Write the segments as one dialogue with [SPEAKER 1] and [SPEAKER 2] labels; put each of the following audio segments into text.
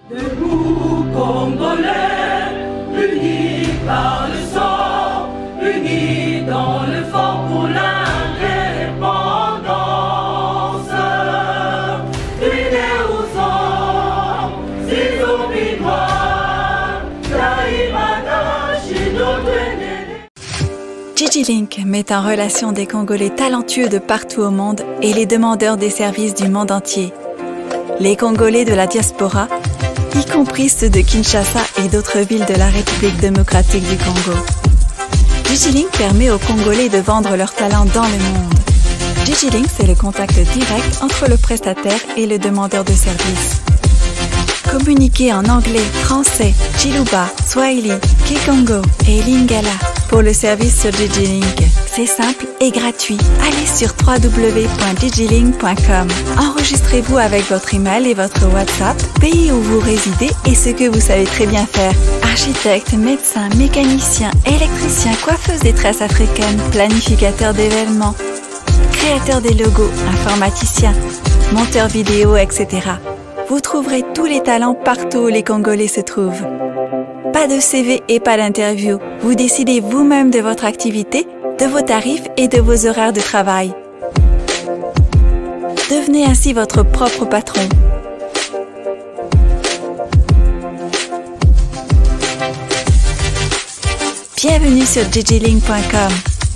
[SPEAKER 1] Debout Congolais, unis par le sang, unis dans l'effort pour l'indépendance. Unis aux hommes, ces zombies noirs, Taïmada, Chinois.
[SPEAKER 2] Gigi Link met en relation des Congolais talentueux de partout au monde et les demandeurs des services du monde entier. Les Congolais de la diaspora, y compris ceux de Kinshasa et d'autres villes de la République démocratique du Congo. Gigi Link permet aux Congolais de vendre leurs talents dans le monde. Gigi Link, c'est le contact direct entre le prestataire et le demandeur de service. Communiquez en anglais, français, Chiluba, Swahili, Kikongo et Lingala pour le service sur Gigi Link. C'est simple et gratuit. Allez sur www.gigilink.com. Enregistrez-vous avec votre email et votre WhatsApp, pays où vous résidez et ce que vous savez très bien faire. Architecte, médecin, mécanicien, électricien, coiffeuse des tresses africaines, planificateur d'événements, créateur des logos, informaticien, monteur vidéo, etc. Vous trouverez tous les talents partout où les Congolais se trouvent. Pas de CV et pas d'interview. Vous décidez vous-même de votre activité, de vos tarifs et de vos horaires de travail. Devenez ainsi votre propre patron. Bienvenue sur gigilink.com.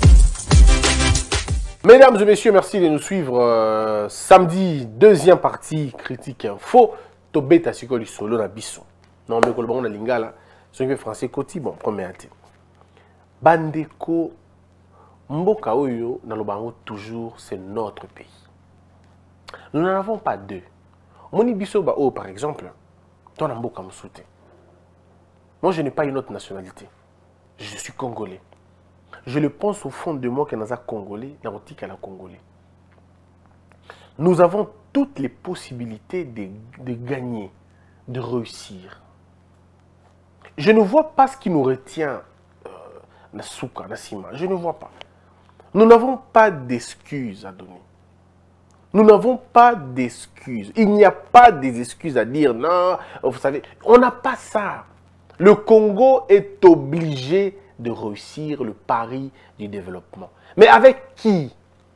[SPEAKER 3] Mesdames et messieurs, merci de nous suivre. Samedi, deuxième partie, critique info. Tobeta sikoli solo na biso. Non, mais kolobon na lingala. Ce qui est français koti, bon, premier athée. Bandeko, mboka oyo, na lobango toujours, c'est notre pays. Nous n'en avons pas deux. Moni biso ba o, par exemple, ton mboka msoute. Moi, je n'ai pas une autre nationalité. Je suis congolais. Je le pense au fond de moi que nous sommes congolais, dans la congolais. Nous avons toutes les possibilités de gagner, de réussir. Je ne vois pas ce qui nous retient, Nasuka, Nassima. Je ne vois pas. Nous n'avons pas d'excuses à donner. Nous n'avons pas d'excuses. Il n'y a pas des excuses à dire, non, vous savez, on n'a pas ça. Le Congo est obligé de réussir le pari du développement. Mais avec qui?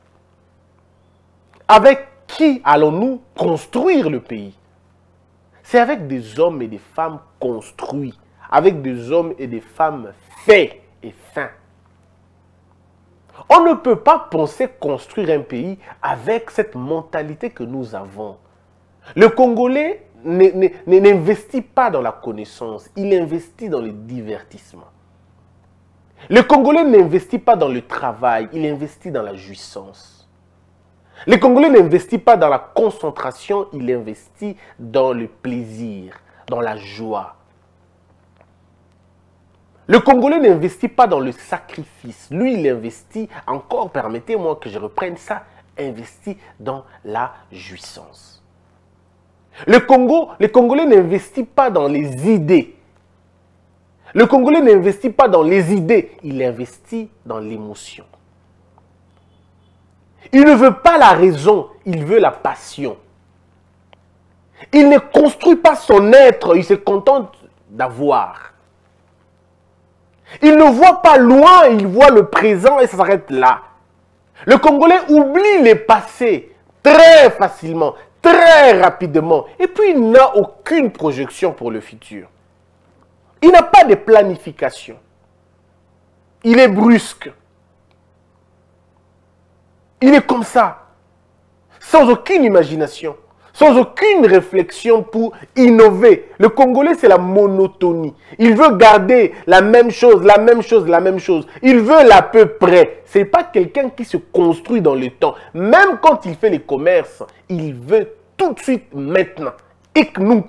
[SPEAKER 3] Avec qui allons-nous construire le pays? C'est avec des hommes et des femmes construits, avec des hommes et des femmes faits et fins. On ne peut pas penser construire un pays avec cette mentalité que nous avons. Le Congolais n'investit pas dans la connaissance, il investit dans le divertissement. Le Congolais n'investit pas dans le travail, il investit dans la jouissance. Le Congolais n'investit pas dans la concentration, il investit dans le plaisir, dans la joie. Le Congolais n'investit pas dans le sacrifice. Lui, il investit, encore, permettez-moi que je reprenne ça, investit dans la jouissance. Le Congolais n'investit pas dans les idées. Le Congolais n'investit pas dans les idées, il investit dans l'émotion. Il ne veut pas la raison, il veut la passion. Il ne construit pas son être, il se contente d'avoir. Il ne voit pas loin, il voit le présent et ça s'arrête là. Le Congolais oublie les passés très facilement, très rapidement. Et puis il n'a aucune projection pour le futur. Il n'a pas de planification. Il est brusque. Il est comme ça, sans aucune imagination, sans aucune réflexion pour innover. Le Congolais, c'est la monotonie. Il veut garder la même chose, la même chose, la même chose. Il veut l'à peu près. Ce n'est pas quelqu'un qui se construit dans le temps. Même quand il fait les commerces, il veut tout de suite, maintenant. Iknouk.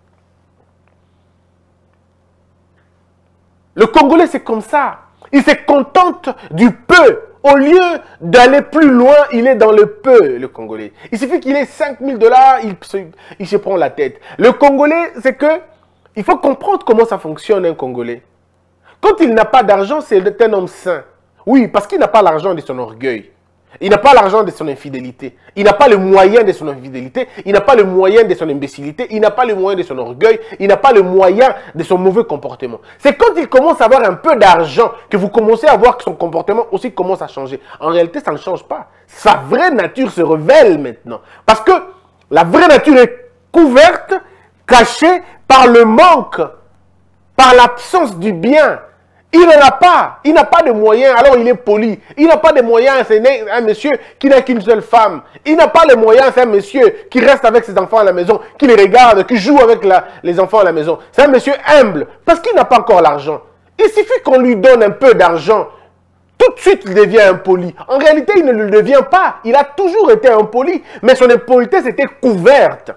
[SPEAKER 3] Le Congolais, c'est comme ça. Il se contente du peu. Au lieu d'aller plus loin, il est dans le peu, le Congolais. Il suffit qu'il ait 5 000 $, il se prend la tête. Le Congolais, c'est que il faut comprendre comment ça fonctionne, un Congolais. Quand il n'a pas d'argent, c'est un homme sain. Oui, parce qu'il n'a pas l'argent de son orgueil. Il n'a pas l'argent de son infidélité. Il n'a pas le moyen de son infidélité. Il n'a pas le moyen de son imbécilité. Il n'a pas le moyen de son orgueil. Il n'a pas le moyen de son mauvais comportement. C'est quand il commence à avoir un peu d'argent que vous commencez à voir que son comportement aussi commence à changer. En réalité, ça ne change pas. Sa vraie nature se révèle maintenant. Parce que la vraie nature est couverte, cachée par le manque, par l'absence du bien. Il n'en a pas. Il n'a pas de moyens, alors il est poli. Il n'a pas de moyens, c'est un monsieur qui n'a qu'une seule femme. Il n'a pas les moyens, c'est un monsieur qui reste avec ses enfants à la maison, qui les regarde, qui joue avec les enfants à la maison. C'est un monsieur humble, parce qu'il n'a pas encore l'argent. Il suffit qu'on lui donne un peu d'argent. Tout de suite, il devient impoli. En réalité, il ne le devient pas. Il a toujours été impoli, mais son impolitesse était couverte.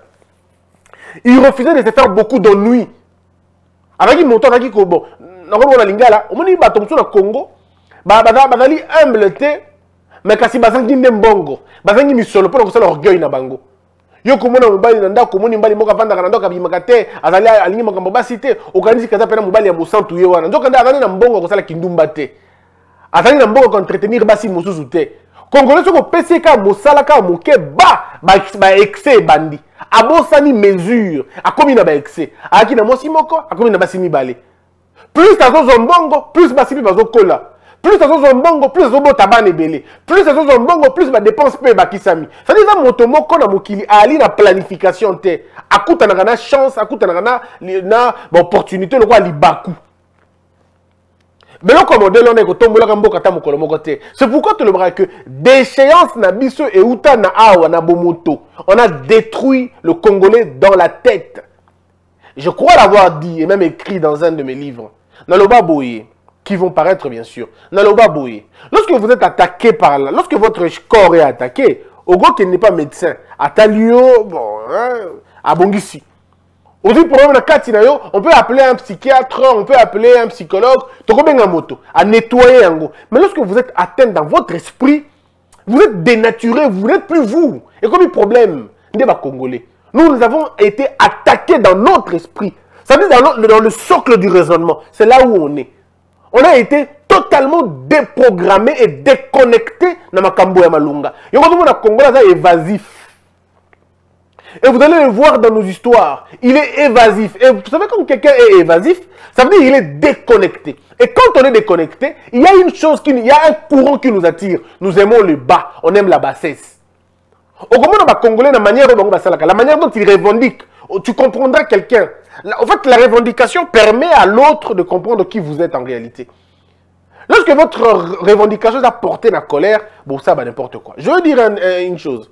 [SPEAKER 3] Il refusait de se faire beaucoup d'ennuis. Avec une moto, avec une bon. Na lingala omoni bato mso na Congo bazali humble te mais kasi bazangi ndembongo bazangi misolo pona kosala orgueil na bango yo komona mobali na ndako komoni mbali moko avandaka na ndako abimaka te azali alingi makambo basi te okanisi kaza pena mobali ya mosantu ye wana nzoka nde azali na mbongo kosala kindumba te azali na mbongo koentretenir basi mosusu te Congolais soko pesi ka mosala ka moke ba excès ebandi abosani mesure akomi na ba excès aki na mosi moko akomi na basi mibale. Plus ça zombongo, plus basipi bazokola. Plus ça zombongo, plus zobota bane belé. Plus ça zombongo, plus ba dépense pe bakisami. Ça dit ça moto moko na mokili ali na planification te. Akuta na chance, akuta na opportunité le quoi libaku. Mais là comme modèle on est ko tombola ka mboka ta mokolo moko te. C'est pourquoi tu le bras que déchéance na biso et uta na awa na bomoto. On a détruit le Congolais dans la tête. Je crois l'avoir dit et même écrit dans un de mes livres. Naloba Boye, qui vont paraître bien sûr. Naloba Boye. Lorsque vous êtes attaqué par là, lorsque votre corps est attaqué, au gros qui n'est pas médecin, à Talio, bon, à Bongisi. Aussi, problème de Katinayo, on peut appeler un psychiatre, on peut appeler un psychologue, à nettoyer en gros. Mais lorsque vous êtes atteint dans votre esprit, vous êtes dénaturé, vous n'êtes plus vous. Et comme le problème, n'est pas congolais. Nous avons été attaqués dans notre esprit. Ça veut dire dans le socle du raisonnement. C'est là où on est. On a été totalement déprogrammé et déconnecté dans Makambo et Malunga. Et on voit que le Congo est évasif. Et vous allez le voir dans nos histoires. Il est évasif. Et vous savez quand quelqu'un est évasif, ça veut dire qu'il est déconnecté. Et quand on est déconnecté, il y a une chose, il y a un courant qui nous attire. Nous aimons le bas. On aime la bassesse. Au Congolais, la manière dont il revendique, tu comprendras quelqu'un. En fait, la revendication permet à l'autre de comprendre qui vous êtes en réalité. Lorsque votre revendication a porté la colère, bon, ça va n'importe quoi. Je veux dire une chose.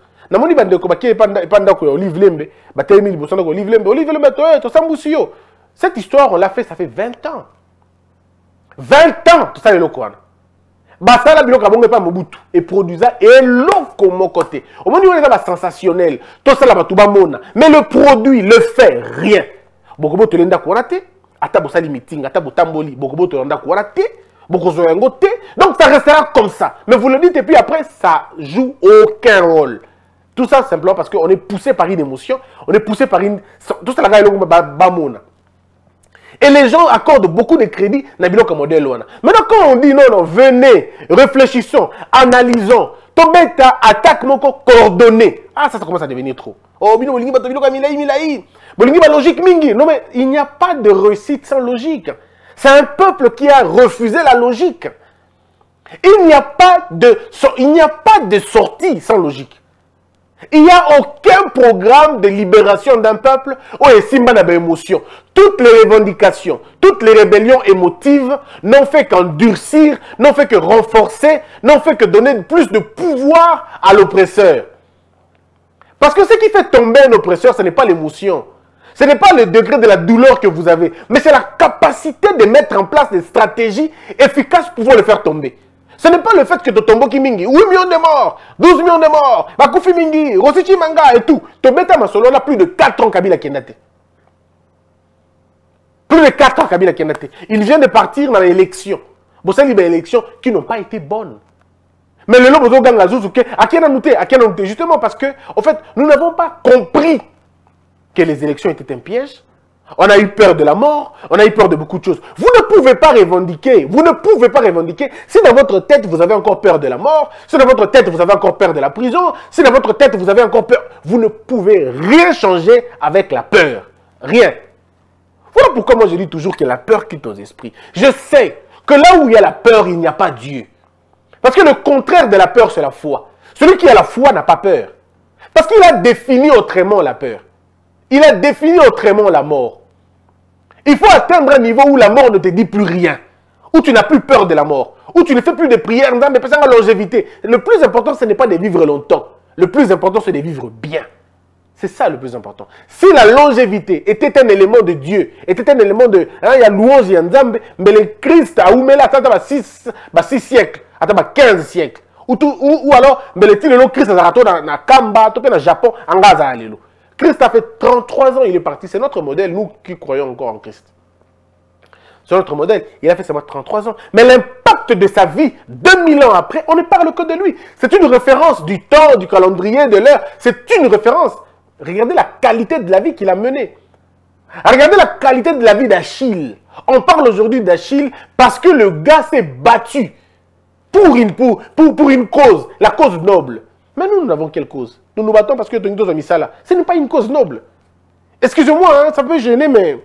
[SPEAKER 3] Cette histoire, on l'a fait, ça fait 20 ans. 20 ans, tout ça est le quoi. Basala biloko abonge pa Mobutu et produisa et loko mon côté. Au moment où on est sensationnel, tout ça là batuba mona, mais le produit, le fait rien. Bokobo to lenda ko raté, ata bosali meeting, ata botamboli, bokobo to lenda ko raté, bokozo yango té. Donc ça restera comme ça. Mais vous le dites et puis après ça joue aucun rôle. Tout ça simplement parce qu'on est poussé par une émotion, on est poussé par une tout ça là ba mona. Et les gens accordent beaucoup de crédit à Biloko modèle. Maintenant, quand on dit non, non, venez, réfléchissons, analysons, Tobeta attaque moko coordonnée. Ah, ça commence à devenir trop. Oh, bino, logique mingi. Non, mais il n'y a pas de réussite sans logique. C'est un peuple qui a refusé la logique. Il n'y a pas de sortie sans logique. Il n'y a aucun programme de libération d'un peuple où il y a des émotions. Toutes les revendications, toutes les rébellions émotives n'ont fait qu'endurcir, n'ont fait que renforcer, n'ont fait que donner plus de pouvoir à l'oppresseur. Parce que ce qui fait tomber un oppresseur, ce n'est pas l'émotion. Ce n'est pas le degré de la douleur que vous avez, mais c'est la capacité de mettre en place des stratégies efficaces pour pouvoir le faire tomber. Ce n'est pas le fait que Totombo Kimingi, 8 millions de morts, 12 millions de morts, Bakufi Mingi, Rosichi Manga et tout. Tobeta Masolo a plus de 4 ans Kabila Kendate. Plus de 4 ans Kabila Kendate. Il vient de partir dans l'élection. Bon, c'est des élections qui n'ont pas été bonnes. Mais le Lobo Ganga Zuzuke, à qui on a noté justement parce que, en fait, nous n'avons pas compris que les élections étaient un piège. On a eu peur de la mort, on a eu peur de beaucoup de choses. Vous ne pouvez pas revendiquer, si dans votre tête vous avez encore peur de la mort, si dans votre tête vous avez encore peur de la prison, si dans votre tête vous avez encore peur, vous ne pouvez rien changer avec la peur. Rien. Voilà pourquoi moi je dis toujours que la peur quitte nos esprits. Je sais que là où il y a la peur, il n'y a pas Dieu. Parce que le contraire de la peur, c'est la foi. Celui qui a la foi n'a pas peur. Parce qu'il a défini autrement la peur. Il a défini autrement la mort. Il faut atteindre un niveau où la mort ne te dit plus rien. Où tu n'as plus peur de la mort. Où tu ne fais plus de prières, mais pas la longévité. Le plus important, ce n'est pas de vivre longtemps. Le plus important, c'est de vivre bien. C'est ça le plus important. Si la longévité était un élément de Dieu, était un élément de... Il y a louange, il y a Nzambe, mais le Christ a oumé là, 6 siècles, 15 siècles. Ou alors, mais le Christ a raté dans Kamba, dans le Japon, en Gaza. Christ a fait 33 ans, il est parti. C'est notre modèle, nous qui croyons encore en Christ. C'est notre modèle. Il a fait seulement 33 ans. Mais l'impact de sa vie, 2000 ans après, on ne parle que de lui. C'est une référence du temps, du calendrier, de l'heure. C'est une référence. Regardez la qualité de la vie qu'il a menée. Regardez la qualité de la vie d'Achille. On parle aujourd'hui d'Achille parce que le gars s'est battu pour une cause, la cause noble. Mais nous n'avons quelle cause? Nous nous battons parce que nous avons mis ça là. Ce n'est pas une cause noble. Excusez-moi, hein, ça peut gêner, mais...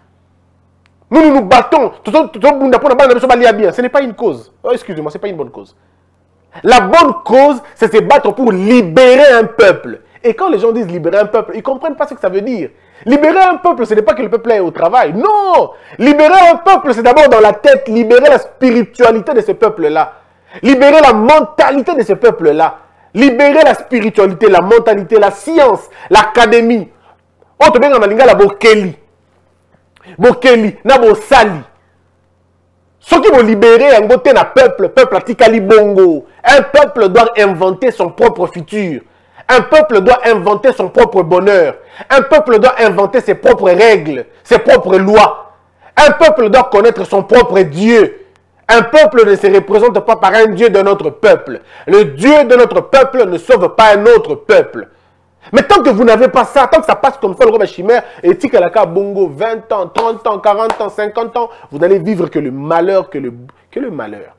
[SPEAKER 3] Nous nous battons. Ce n'est pas une cause. Oh, excusez-moi, ce n'est pas une bonne cause. La bonne cause, c'est se battre pour libérer un peuple. Et quand les gens disent libérer un peuple, ils ne comprennent pas ce que ça veut dire. Libérer un peuple, ce n'est pas que le peuple est au travail. Non! Libérer un peuple, c'est d'abord dans la tête, libérer la spiritualité de ce peuple-là. Libérer la mentalité de ce peuple-là. Libérer la spiritualité, la mentalité, la science, l'académie. On te met dans la lingala bokeli. Bokeli, na bosali. Ceux qui vont libérer un côté d'un peuple a tikali bongo. Un peuple doit inventer son propre futur. Un peuple doit inventer son propre bonheur. Un peuple doit inventer ses propres règles, ses propres lois. Un peuple doit connaître son propre Dieu. Un peuple ne se représente pas par un Dieu de notre peuple. Le Dieu de notre peuple ne sauve pas un autre peuple. Mais tant que vous n'avez pas ça, tant que ça passe comme ça, le roi chimère, et Tikalaka Bongo, 20 ans, 30 ans, 40 ans, 50 ans, vous n'allez vivre que le malheur, que le malheur.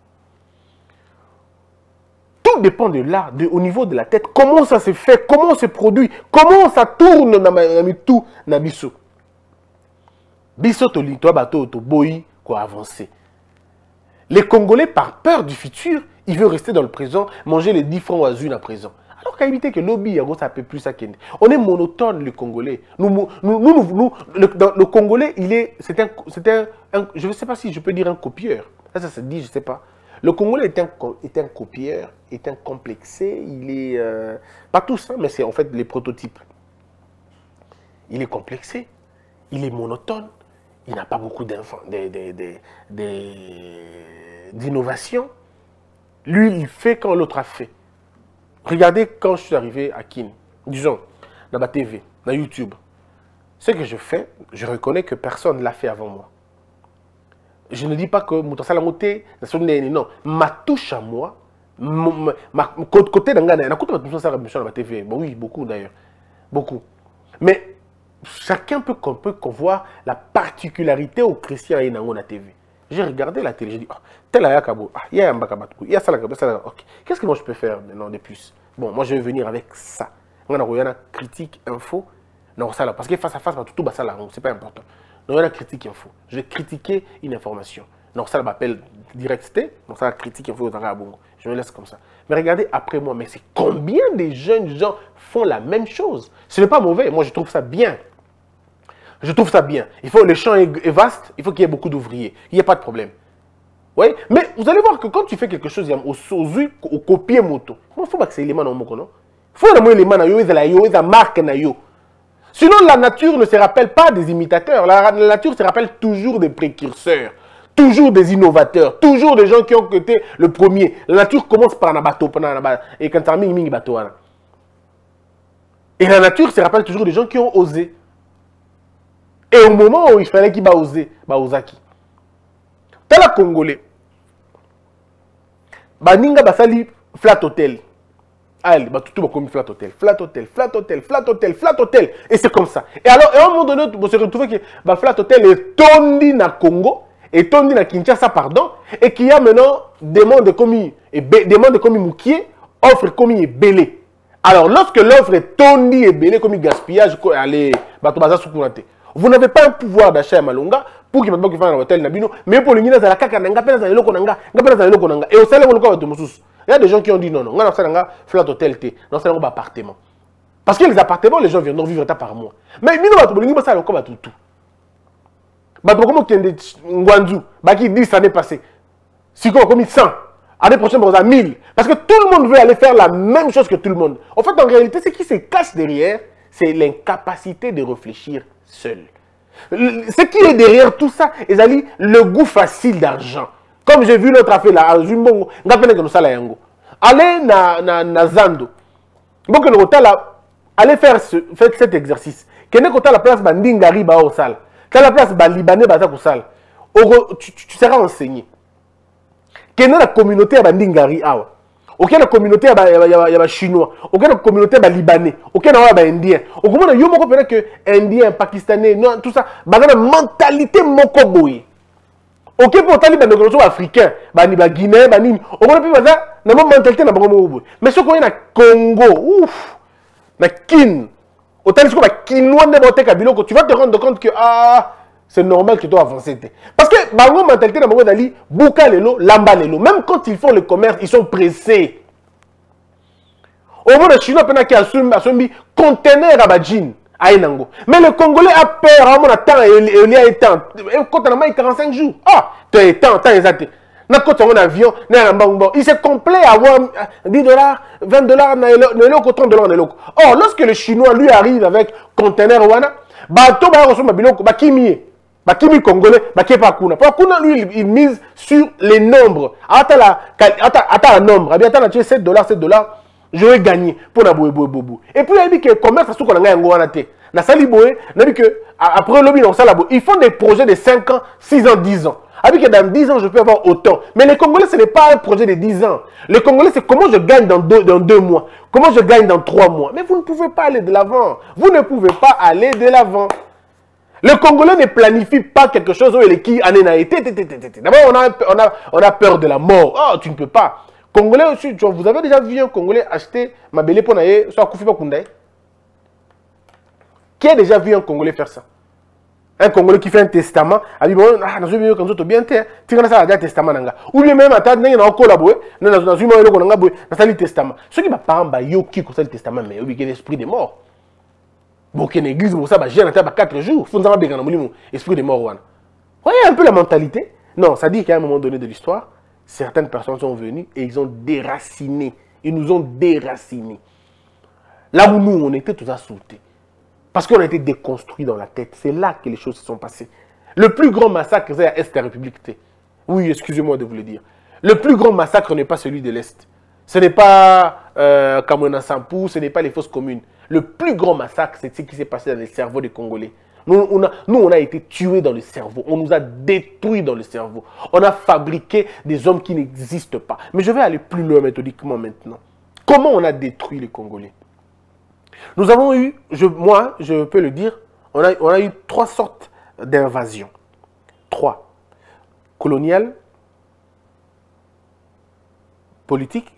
[SPEAKER 3] Tout dépend de là, au niveau de la tête, comment ça se fait, comment ça se produit, comment ça tourne dans tout na biso. Biso to li to bato to boyi quoi avancer. Les Congolais, par peur du futur, ils veulent rester dans le présent, manger les 10 francs oiseaux à présent. Alors qu'à éviter que lobby, ça peut plus ça. On est monotone, le Congolais. Le Congolais, c'est un, je ne sais pas si je peux dire un copieur. Ça se dit, je ne sais pas. Le Congolais est un copieur, est un complexé, il est... pas tout ça, mais c'est en fait les prototypes. Il est complexé, il est monotone, il n'a pas beaucoup d'innovation. Lui, il fait quand l'autre a fait. Regardez quand je suis arrivé à Kin, disons, dans ma TV, dans YouTube. Ce que je fais, je reconnais que personne ne l'a fait avant moi. Je ne dis pas que non, ma touche à moi, côté d'Angana, ma TV, bon, oui, beaucoup d'ailleurs, beaucoup. Mais chacun peut voir la particularité aux chrétiens et dans la TV. J'ai regardé la télé, j'ai dit, oh, tel ayakabo, il y a un bakabatou, il y a ça, ok. Qu'est-ce que moi je peux faire maintenant de plus? Bon, moi je vais venir avec ça. On a une critique info, non ça là, parce que face à face, tout ça là, c'est pas important. Donc, il y a une critique info. Je vais critiquer une information. Donc, ça m'appelle directité. Donc, ça, la critique info, je me laisse comme ça. Mais regardez après moi, mais c'est combien de jeunes gens font la même chose? Ce n'est pas mauvais. Moi, je trouve ça bien. Je trouve ça bien. Le champ est vaste, il faut qu'il y ait beaucoup d'ouvriers. Il n'y a pas de problème. Oui, mais vous allez voir que quand tu fais quelque chose, au copier moto, il faut pas que c'est l'élément dans mon non? Il faut que l'élément dans marque na yo. Sinon, la nature ne se rappelle pas des imitateurs. La nature se rappelle toujours des précurseurs, toujours des innovateurs, toujours des gens qui ont été le premier. La nature commence par un bateau, et quand ça ming bateau. Et la nature se rappelle toujours des gens qui ont osé. Et au moment où il fallait qu'il va oser, osaki. T'as la Congolais. Baninga basali flat hotel. allez, bah, tout va comme flat hotel, flat hotel, flat hotel, flat hotel, flat hotel. Et c'est comme ça. Et alors, à un moment donné, on se retrouve que bah, flat hotel est tondi na Congo, et tondi na Kinshasa, pardon, et qu'il y a maintenant des mondes commis, des mondes commis Moukié, offre commis et belé. Alors, lorsque l'offre est tondi et belé, comme gaspillage, allez, bah, tout ça, vous n'avez pas un pouvoir d'achat à Malonga pour qu'il fasse un hôtel Nabino, mais pour le Nina, ça la caca, n'a pas dans le Lokonanga, et au salaire, on va il y a des gens qui ont dit non, non, on a un flat hôtel, non, c'est un appartement. Parce que les appartements, les gens viennent vivre par mois. Mais nous, on va faire comme tout. Comment il y a Ngwanzu, qui 10 années passées, si on a commis 100, l'année prochaine, on a 1000. Parce que tout le monde veut aller faire la même chose que tout le monde. En fait, en réalité, ce qui se cache derrière, c'est l'incapacité de réfléchir seul. Ce qui est derrière tout ça, c'est le goût facile d'argent. Comme j'ai vu l'autre affaire là, allez na Zando. Allez faire cet exercice. Quand tu as la place Bandingari au salle, tu as la place Libanais au salle, tu seras enseigné. Quand tu as la communauté Bandingari, ok, la communauté chinois, ok, la communauté libanais, ok, la indien, ok, il y a que indien, pakistanais, tout ça, la mentalité mokoboy. Ok, pour les gens africains, les Guinéens, les Guinéens, on a une mentalité. Mais ce qu'on a Congo, ouf, na Kin, autant que tu vas te rendre compte que c'est normal que tu dois avancer. Parce que la mentalité de Bouka Lelo, Lamba Lelo, même quand ils font le commerce, ils sont pressés. Au moins, les Chinois qui ont mis conteneur à Badjin. Mais le Congolais a peur, à mon temps, il y a temps. Quand on a 45 jours, tu es temps exact. Quand on a un avion, il se complaît à avoir 10 $, 20 $, 30 $. Or, lorsque le Chinois lui arrive avec conteneur, bateau, Kimi Congolais, lui, il mise sur les nombres. Attends la nombre, attends 7 $, 7 $. Je vais gagner pour la boubou. Et puis il a dit que le commerce, c'est ce qu'on a gagné. Après ils font des projets de 5 ans, 6 ans, 10 ans. Avec que dans 10 ans, je peux avoir autant. Mais les Congolais, ce n'est pas un projet de 10 ans. Les Congolais, c'est comment je gagne dans 2 mois. Comment je gagne dans 3 mois. Mais vous ne pouvez pas aller de l'avant. Vous ne pouvez pas aller de l'avant. Le Congolais ne planifie pas quelque chose où il est qui en a été. D'abord, on a peur de la mort. Oh, tu ne peux pas. Congolais aussi, vous avez déjà vu un Congolais acheter ma belle pour naïe soit Koufi Bakoundaï? Qui a déjà vu un Congolais faire ça? Un Congolais qui fait un testament, a dit bon, dans une minute quand tu bien t'es, tu as ça un testament nanga. Ou bien même attendre n'a pas collaboré, dans une minute qu'on a boé, dans le testament. Ce qui va pas en bas yo qui comme ça le testament mais il y a l'esprit des morts. Bon que l'église pour ça va gérer à 4 jours, faut nous avoir bien dans esprit des morts wana. Voyez un peu la mentalité? Non, ça dit qu'à un moment donné de l'histoire, certaines personnes sont venues et ils ont déraciné. Ils nous ont déracinés. Là où nous, on était tous assaultés. Parce qu'on a été déconstruits dans la tête. C'est là que les choses se sont passées. Le plus grand massacre, c'est à Est de la République. Oui, excusez-moi de vous le dire. Le plus grand massacre n'est pas celui de l'Est. Ce n'est pas Kamwena Sampou, ce n'est pas les fosses communes. Le plus grand massacre, c'est ce qui s'est passé dans les cerveaux des Congolais. Nous, on a été tués dans le cerveau. On nous a détruits dans le cerveau. On a fabriqué des hommes qui n'existent pas. Mais je vais aller plus loin méthodiquement maintenant. Comment on a détruit les Congolais? Nous avons eu, moi, je peux le dire, on a eu 3 sortes d'invasions. 3. Coloniales, politiques,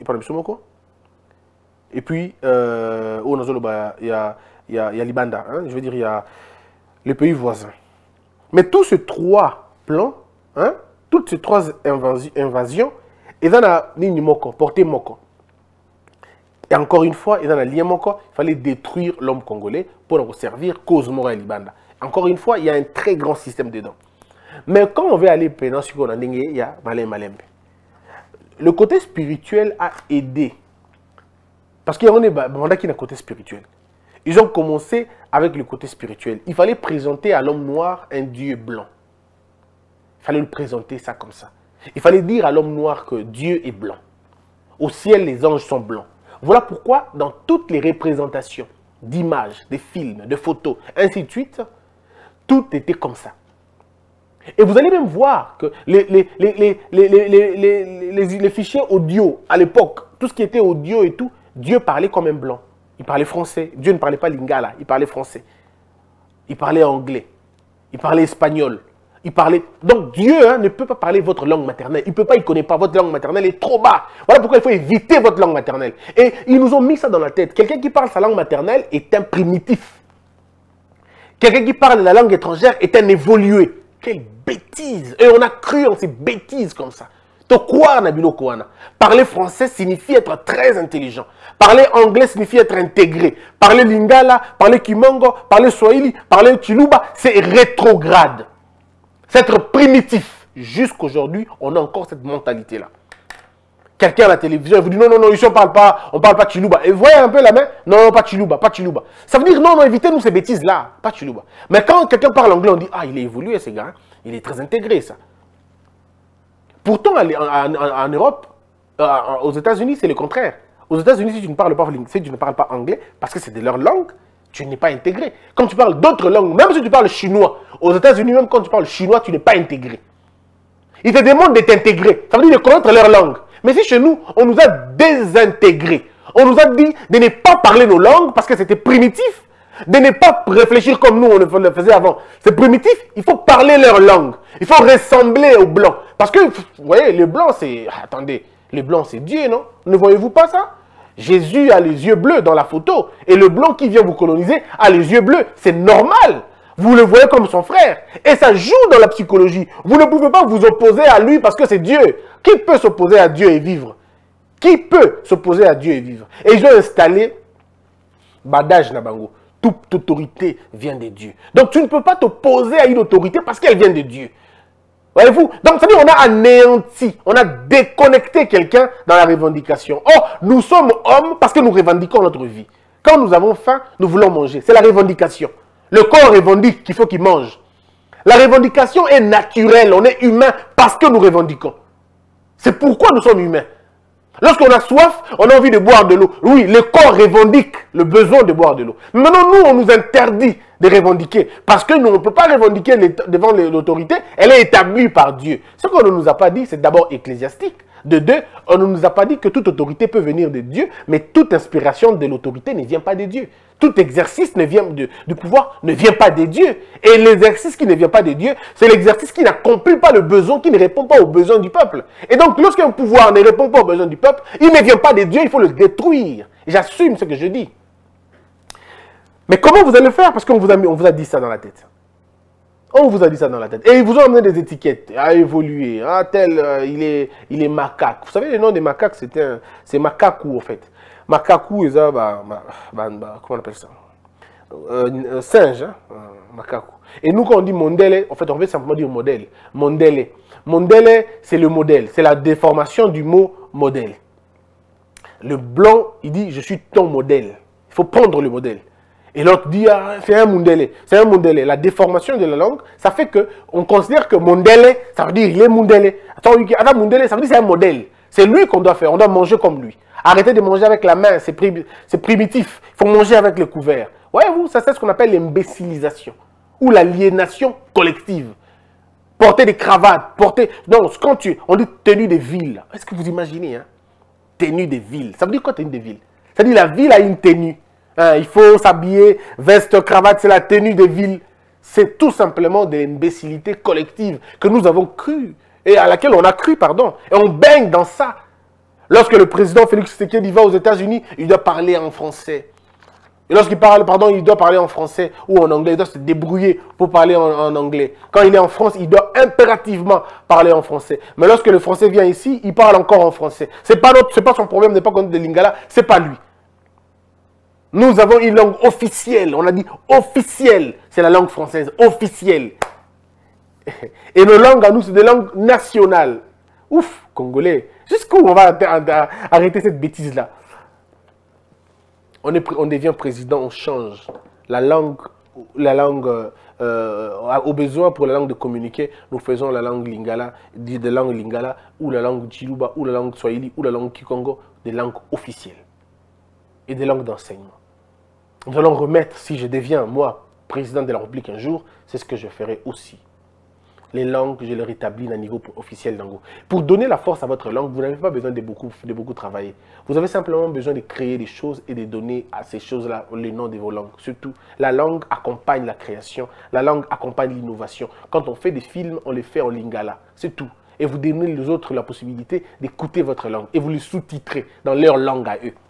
[SPEAKER 3] et puis, il y a Libanda, hein, je veux dire, il y a les pays voisins. Mais tous ces 3 plans, hein, toutes ces 3 invasions, ils ont la ligne moko, portée moko. Et encore une fois, dans la ligne moko, il fallait détruire l'homme congolais pour nous servir cause morale Libanda. Encore une fois, il y a un très grand système dedans. Mais quand on veut aller dans ce qu'on a dit, il y a Malembe. Le côté spirituel a aidé. Parce qu'il y a un côté spirituel. Ils ont commencé avec le côté spirituel. Il fallait présenter à l'homme noir un Dieu blanc. Il fallait lui présenter ça comme ça. Il fallait dire à l'homme noir que Dieu est blanc. Au ciel, les anges sont blancs. Voilà pourquoi, dans toutes les représentations d'images, de films, de photos, ainsi de suite, tout était comme ça. Et vous allez même voir que les fichiers audio, à l'époque, tout ce qui était audio et tout, Dieu parlait comme un blanc. Il parlait français. Dieu ne parlait pas lingala, il parlait français. Il parlait anglais. Il parlait espagnol. Il parlait... Donc Dieu ne peut pas parler votre langue maternelle. Il ne peut pas, il ne connaît pas. Votre langue maternelle est trop bas. Voilà pourquoi il faut éviter votre langue maternelle. Et ils nous ont mis ça dans la tête. Quelqu'un qui parle sa langue maternelle est un primitif. Quelqu'un qui parle la langue étrangère est un évolué. Quelle bêtise! Et on a cru en ces bêtises comme ça. Parler français signifie être très intelligent. Parler anglais signifie être intégré. Parler lingala, parler kimongo, parler swahili, parler chiluba, c'est rétrograde. C'est être primitif. Jusqu'aujourd'hui, on a encore cette mentalité-là. Quelqu'un à la télévision vous dit non, non, non, ici on parle pas chiluba. Et vous voyez un peu la main? Non, non, pas chiluba, pas chiluba. Ça veut dire non, non, évitez-nous ces bêtises-là, pas chiluba. Mais quand quelqu'un parle anglais, on dit ah, il est évolué ce gars, hein? Il est très intégré ça. Pourtant, en Europe, aux États-Unis, c'est le contraire. Aux États-Unis, si tu ne parles pas anglais, parce que c'est de leur langue, tu n'es pas intégré. Quand tu parles d'autres langues, même si tu parles chinois, aux États-Unis, même quand tu parles chinois, tu n'es pas intégré. Ils te demandent d'être intégré. Ça veut dire de connaître leur langue. Mais si chez nous, on nous a désintégrés. On nous a dit de ne pas parler nos langues parce que c'était primitif. De ne pas réfléchir comme nous, on le faisait avant. C'est primitif, il faut parler leur langue. Il faut ressembler aux Blancs. Parce que, vous voyez, les Blancs, c'est... Attendez, les Blancs, c'est Dieu, non? Ne voyez-vous pas ça? Jésus a les yeux bleus dans la photo. Et le Blanc qui vient vous coloniser a les yeux bleus. C'est normal. Vous le voyez comme son frère. Et ça joue dans la psychologie. Vous ne pouvez pas vous opposer à lui parce que c'est Dieu. Qui peut s'opposer à Dieu et vivre? Qui peut s'opposer à Dieu et vivre? Et ils ont installé Badage Nabango. Toute autorité vient de Dieu. Donc tu ne peux pas t'opposer à une autorité parce qu'elle vient de Dieu. Voyez-vous? Donc ça veut dire qu'on a anéanti, on a déconnecté quelqu'un dans la revendication. Oh, nous sommes hommes parce que nous revendiquons notre vie. Quand nous avons faim, nous voulons manger. C'est la revendication. Le corps revendique qu'il faut qu'il mange. La revendication est naturelle. On est humain parce que nous revendiquons. C'est pourquoi nous sommes humains. Lorsqu'on a soif, on a envie de boire de l'eau. Oui, le corps revendique le besoin de boire de l'eau. Maintenant, nous, on nous interdit de revendiquer. Parce que nous, on ne peut pas revendiquer devant l'autorité. Elle est établie par Dieu. Ce qu'on ne nous a pas dit, c'est d'abord ecclésiastique. De deux, on ne nous a pas dit que toute autorité peut venir de Dieu, mais toute inspiration de l'autorité ne vient pas de Dieu. Tout exercice du pouvoir ne vient pas de Dieu. Et l'exercice qui ne vient pas de Dieu, c'est l'exercice qui n'accomplit pas le besoin, qui ne répond pas aux besoins du peuple. Et donc, lorsqu'un pouvoir ne répond pas aux besoins du peuple, il ne vient pas de Dieu, il faut le détruire. J'assume ce que je dis. Mais comment vous allez le faire? Parce qu'on vous a dit ça dans la tête. On vous a dit ça dans la tête. Et ils vous ont amené des étiquettes à évoluer. Ah, tel, il est macaque. Vous savez, le nom des macaques, c'est macaque en fait. Macaque, comment on appelle ça? Singe, hein? Macaque. Et nous, quand on dit mondele, en fait, on veut simplement dire modèle. Mondele. Mondele, c'est le modèle. C'est la déformation du mot modèle. Le blanc, il dit, je suis ton modèle. Il faut prendre le modèle. Et l'autre dit, ah, c'est un mundele. C'est un mundele. La déformation de la langue, ça fait qu'on considère que mondele, ça veut dire il est mundele. Attends, mundele, ça veut dire c'est un modèle. C'est lui qu'on doit faire. On doit manger comme lui. Arrêtez de manger avec la main, c'est primitif. Il faut manger avec le couvert. Voyez-vous, ça c'est ce qu'on appelle l'imbécilisation. Ou l'aliénation collective. Porter des cravates, porter... Non, quand on dit tenue de ville. Est-ce que vous imaginez, hein? Tenue de ville. Ça veut dire quoi tenue de ville? Ça veut dire la ville a une tenue. Il faut s'habiller, veste, cravate, c'est la tenue de ville. C'est tout simplement de l'imbécilité collective que nous avons cru, et à laquelle on a cru, pardon. Et on baigne dans ça. Lorsque le président Félix Tshisekedi va aux États-Unis, il doit parler en français. Et lorsqu'il parle, pardon, il doit parler en français ou en anglais. Il doit se débrouiller pour parler en anglais. Quand il est en France, il doit impérativement parler en français. Mais lorsque le français vient ici, il parle encore en français. C'est pas son problème, n'est pas contre de Lingala, c'est pas lui. Nous avons une langue officielle. On a dit officielle. C'est la langue française. Officielle. Et nos langues à nous, c'est des langues nationales. Ouf, Congolais. Jusqu'où on va arrêter cette bêtise-là? On devient président, on change. La langue au besoin pour la langue de communiquer, nous faisons la langue lingala, des langues lingala, ou la langue chiluba, ou la langue swahili, ou la langue kikongo, des langues officielles. Et des langues d'enseignement. Nous allons remettre, si je deviens, moi, président de la République un jour, c'est ce que je ferai aussi. les langues, je les rétablis à un niveau officiel d'Ango. Pour donner la force à votre langue, vous n'avez pas besoin de beaucoup travailler. Vous avez simplement besoin de créer des choses et de donner à ces choses-là les noms de vos langues. Surtout, la langue accompagne la création, la langue accompagne l'innovation. Quand on fait des films, on les fait en lingala. C'est tout. Et vous donnez aux autres la possibilité d'écouter votre langue. Et vous les sous-titrez dans leur langue à eux.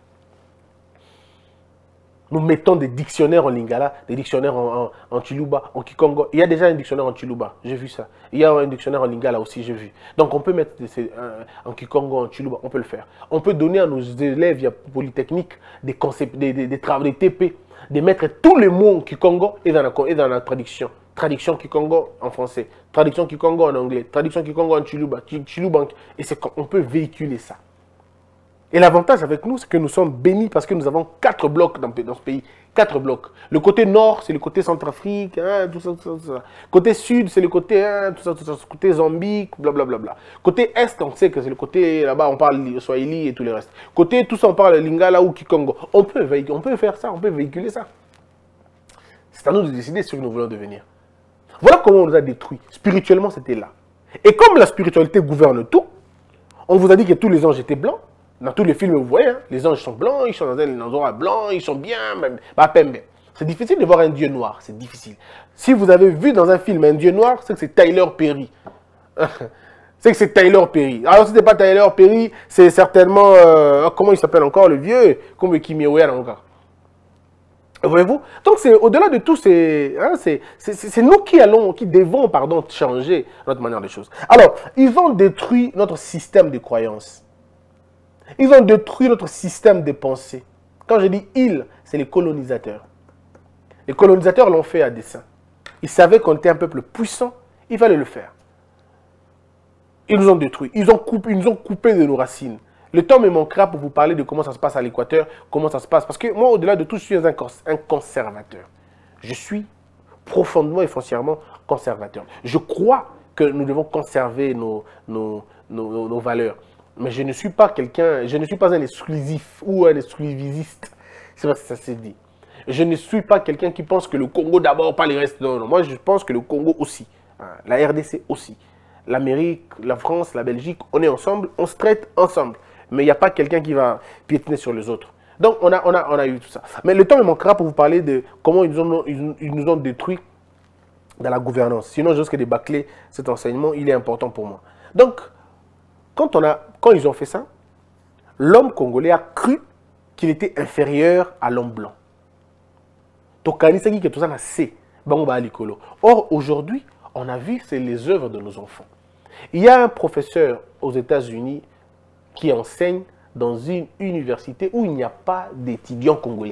[SPEAKER 3] Nous mettons des dictionnaires en lingala, des dictionnaires en Chiluba, en Kikongo. Il y a déjà un dictionnaire en Chiluba, j'ai vu ça. Il y a un dictionnaire en lingala aussi, j'ai vu. Donc on peut mettre en Kikongo, en Chiluba, on peut le faire. On peut donner à nos élèves via Polytechnique des concepts, des travaux, des TP, de mettre tous les mots en Kikongo et dans la traduction. Traduction Kikongo en français, traduction Kikongo en anglais, traduction Kikongo en Chiluba, Chiluba. Et on peut véhiculer ça. Et l'avantage avec nous, c'est que nous sommes bénis parce que nous avons 4 blocs dans ce pays. 4 blocs. Le côté nord, c'est le côté Centrafrique, hein, tout ça, tout ça. Côté sud, c'est le côté, hein, tout ça, tout ça. Côté Zambie, blablabla. Côté est, on sait que c'est le côté, là-bas, on parle Swahili et tout le reste. Côté, tout ça, on parle Lingala ou Kikongo. On peut faire ça, on peut véhiculer ça. C'est à nous de décider ce que nous voulons devenir. Voilà comment on nous a détruits. Spirituellement, c'était là. Et comme la spiritualité gouverne tout, on vous a dit que tous les anges étaient blancs. Dans tous les films, vous voyez, hein, les anges sont blancs, ils sont dans un endroit blanc, ils sont bien, c'est difficile de voir un dieu noir, c'est difficile. Si vous avez vu dans un film un dieu noir, c'est que c'est Tyler Perry. C'est que c'est Tyler Perry. Alors si ce n'est pas Tyler Perry, c'est certainement, comment il s'appelle encore, le vieux, comme Kimi Oya encore. Voyez-vous? Donc au-delà de tout, c'est nous qui devons changer notre manière de choses. Alors, ils ont détruit notre système de croyances. Ils ont détruit notre système de pensée. Quand je dis ils, c'est les colonisateurs. Les colonisateurs l'ont fait à dessein. Ils savaient qu'on était un peuple puissant, il fallait le faire. Ils nous ont détruits, ils nous ont coupé de nos racines. Le temps me manquera pour vous parler de comment ça se passe à l'Équateur, comment ça se passe. Parce que moi, au-delà de tout, je suis un conservateur. Je suis profondément et foncièrement conservateur. Je crois que nous devons conserver nos valeurs. Mais je ne suis pas quelqu'un, je ne suis pas un exclusif ou un exclusiviste. C'est vrai que ça s'est dit. Je ne suis pas quelqu'un qui pense que le Congo d'abord, pas les restes. Non, non, moi je pense que le Congo aussi. La RDC aussi. L'Amérique, la France, la Belgique, on est ensemble, on se traite ensemble. Mais il n'y a pas quelqu'un qui va piétiner sur les autres. Donc on a eu tout ça. Mais le temps me manquera pour vous parler de comment ils nous ont détruits dans la gouvernance. Sinon, je risque de bâcler cet enseignement, il est important pour moi. Donc, quand ils ont fait ça, l'homme congolais a cru qu'il était inférieur à l'homme blanc. Or, aujourd'hui, on a vu, c'est les œuvres de nos enfants. Il y a un professeur aux États-Unis qui enseigne dans une université où il n'y a pas d'étudiants congolais.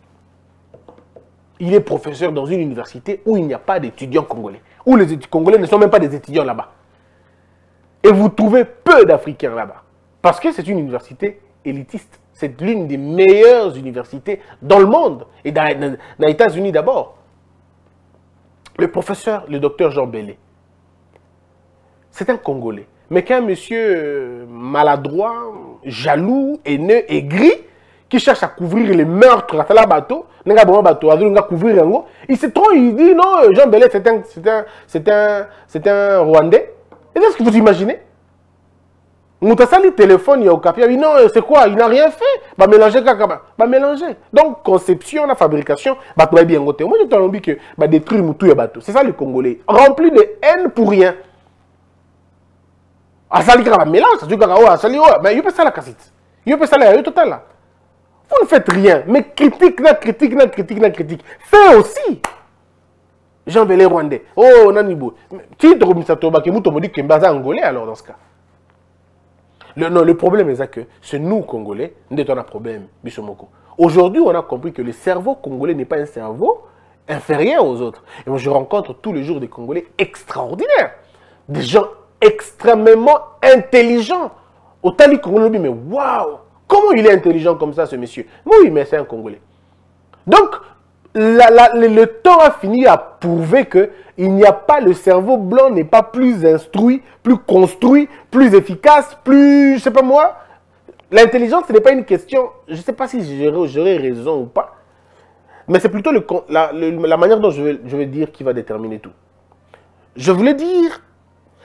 [SPEAKER 3] Il est professeur dans une université où il n'y a pas d'étudiants congolais. Où les Congolais ne sont même pas des étudiants là-bas. Et vous trouvez peu d'Africains là-bas. Parce que c'est une université élitiste. C'est l'une des meilleures universités dans le monde. Et dans les États-Unis d'abord. Le professeur, le docteur Jean Bellé, c'est un Congolais. Mais qu'un monsieur maladroit, jaloux, haineux, aigri, qui cherche à couvrir les meurtres, il se trompe, il dit non, Jean Bellé, c'est un Rwandais. Est-ce que vous imaginez? Moutasali téléphone, il y a au cap, il dit non, c'est quoi? Il n'a rien fait. Bah mélanger, mélanger. Donc, conception, la fabrication, bah tout bien côté. Moi, je t'en dis que bah détruire Moutou et bateau. C'est ça les Congolais. Rempli de haine pour rien. Asali kaka mélange, ça dit kaka asali mais il peut ça la cassette. Il peut ça la total là. Vous ne faites rien, mais critique. Fais aussi. Jean Bellé Rwandais. Oh, Nanibou. Si tu me dis que Mbaza Angolais, alors dans ce cas. Le problème est que c'est nous, Congolais, nous avons un problème, Bissomoko. Aujourd'hui, on a compris que le cerveau congolais n'est pas un cerveau inférieur aux autres. Et moi, je rencontre tous les jours des Congolais extraordinaires. Des gens extrêmement intelligents. Au Tali Congolais, mais waouh! Comment il est intelligent comme ça, ce monsieur? Oui, mais c'est un Congolais. Donc, le temps a fini à prouver que il n'y a pas, le cerveau blanc n'est pas plus instruit, plus construit, plus efficace, plus, je sais pas moi. L'intelligence, ce n'est pas une question, je ne sais pas si j'aurai raison ou pas, mais c'est plutôt la manière dont je vais dire qui va déterminer tout. Je voulais dire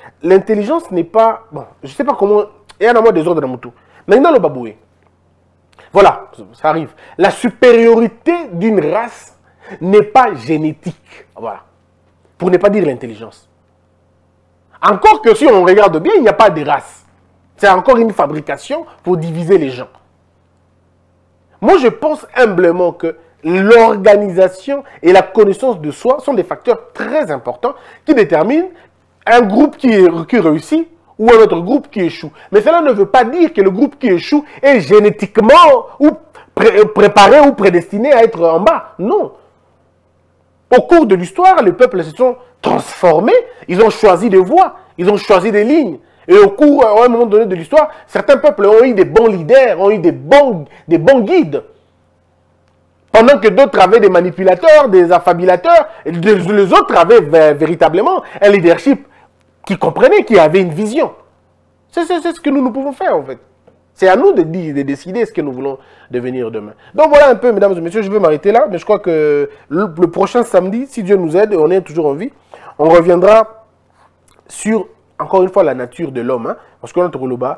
[SPEAKER 3] l'intelligence n'est pas... Bon, je ne sais pas comment... Il y a un amour des ordres de Moutou. Maintenant, le baboué. Voilà, ça arrive. La supériorité d'une race n'est pas génétique. Voilà. Pour ne pas dire l'intelligence. Encore que si on regarde bien, il n'y a pas de race. C'est encore une fabrication pour diviser les gens. Moi, je pense humblement que l'organisation et la connaissance de soi sont des facteurs très importants qui déterminent un groupe qui réussit ou un autre groupe qui échoue. Mais cela ne veut pas dire que le groupe qui échoue est génétiquement ou préparé ou prédestiné à être en bas. Non. Au cours de l'histoire, les peuples se sont transformés, ils ont choisi des voies, ils ont choisi des lignes. Et au cours, à un moment donné de l'histoire, certains peuples ont eu des bons leaders, ont eu des bons guides. Pendant que d'autres avaient des manipulateurs, des affabilateurs, et les autres avaient véritablement un leadership qui comprenait, qui avait une vision. C'est ce que nous pouvons faire en fait. C'est à nous de décider ce que nous voulons devenir demain. Donc voilà un peu, mesdames et messieurs, je vais m'arrêter là, mais je crois que le prochain samedi, si Dieu nous aide et on est toujours en vie, on reviendra sur, encore une fois, la nature de l'homme. Hein, parce que notre Roulouba,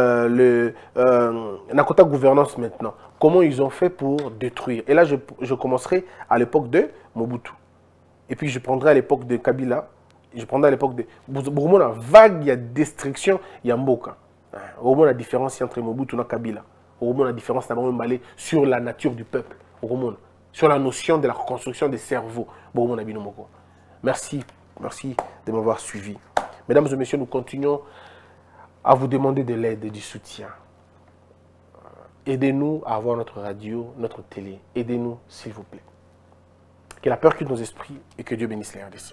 [SPEAKER 3] Nakota Gouvernance maintenant, comment ils ont fait pour détruire. Et là, je commencerai à l'époque de Mobutu. Et puis je prendrai à l'époque de Kabila. Je prendrai à l'époque de Bourmona. Vague, il y a destruction, il y a Mboka. Au moins la différence entre Mobutu et Kabila. Au moins la différence sur la nature du peuple. Sur la notion de la reconstruction des cerveaux. Merci. Merci de m'avoir suivi. Mesdames et messieurs, nous continuons à vous demander de l'aide et du soutien. Aidez-nous à avoir notre radio, notre télé. Aidez-nous, s'il vous plaît. Que la peur quitte nos esprits et que Dieu bénisse les RDC.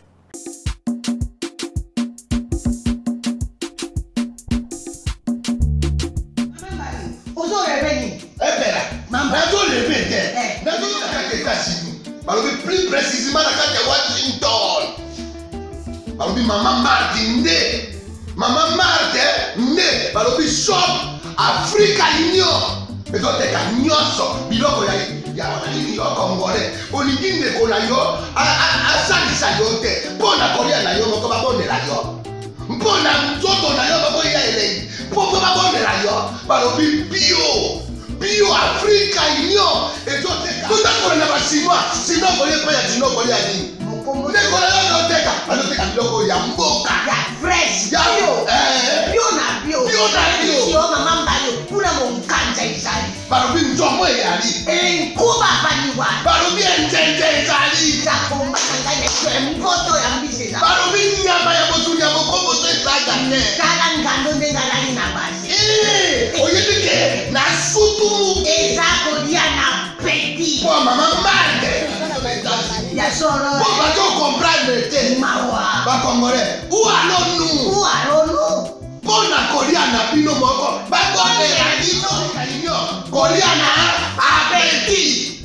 [SPEAKER 4] Plus précisément dans Washington. Maman Martin né. Maman Martin né. Balobi shop Africa Union. Et donc t'es nyonso biloko ya congolais. Olingi ndeko na yo asalisa yo te. Mpona kolia na yo moko babondela yo. Mpona nzoto na yo baboya elei. Mpo babondela yo. Balobi bio Africa Union. Et donc t'es tout à fait na basinois. Sinon kolia pa ya sinon kolia ni. Ndeko na yo noteka. Anoteka biloko ya mboka. Ya fresh. Ya bio na bio. Bio na bio. Yo mama mbayo kuna monkanja izali. Barobi nzomo yali. Nkuba baniwa. Barobi enjenje izali. Zakomba kanganya kwe mboto ya mbiseza. Barobi nyama ya botu ya bokombo to izaga ne. Kala ngando ndengalani na basi. Oyedike na sutu. Ezako dia na petit. Kwa mama mande. Ya soro. Pour pas qu'on comprenne te. Mawa. Ba congolais. Où allons-nous? Où allons-nous? Pona Koliana bino moko. Ba Koliana bino. Koliana abeti.